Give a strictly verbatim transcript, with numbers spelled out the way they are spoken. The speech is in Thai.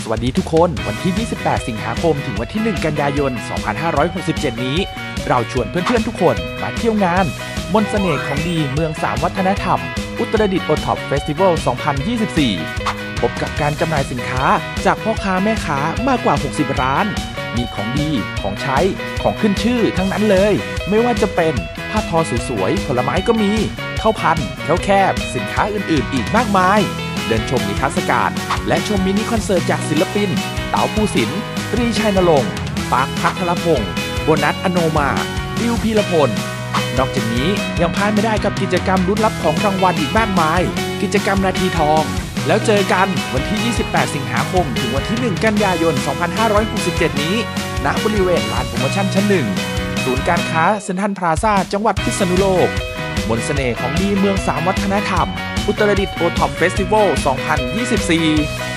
วัสดีทุกคนวันที่ยี่สิบแปดสิงหาคมถึงวันที่หนึ่งกันยายนสองพันห้าร้อยหกสิบเจ็ดนี้เราชวนเพื่อนๆทุกคนมาเที่ยวงานมนต์เสน่ห์ของดีเมืองสามวัฒนธรรมอุตรดิตถ์โอท็อปเฟสติวัลสองพันยี่สิบสี่พบกับการจำหน่ายสินค้าจากพ่อค้าแม่ค้ามากกว่าหกสิบร้านมีของดีของใช้ของขึ้นชื่อทั้งนั้นเลยไม่ว่าจะเป็นผ้าทอสวยๆผลไม้ก็มีข้าวพันข้าวแคบสินค้าอื่นๆอีกมากมายเดินชมนิทรรศการและชมมินิคอนเสิร์ตจากศิลปินเต๋าภูสินทร์ตรีชัยนรงค์ปาร์คพัทรพงศ์โบนัสอโนมาดิวพีรพลนอกจากนี้ยังพลาดไม่ได้กับกิจกรรมลุ้นรับของรางวัลอีกมากมายกิจกรรมนาทีทองแล้วเจอกันวันที่ยี่สิบแปดสิงหาคมถึงวันที่หนึ่งกันยายนสองพันห้าร้อยหกสิบเจ็ดนี้ณบริเวณลานโปรโมชั่นชั้นหนึ่งศูนย์การค้าเซ็นทรัลพลาซ่าจังหวัดพิษณุโลกมนต์เสน่ห์ของดีเมืองสามวัฒนธรรมอุตรดิตถ์โอท็อปเฟสติวัลสองพันยี่สิบสี่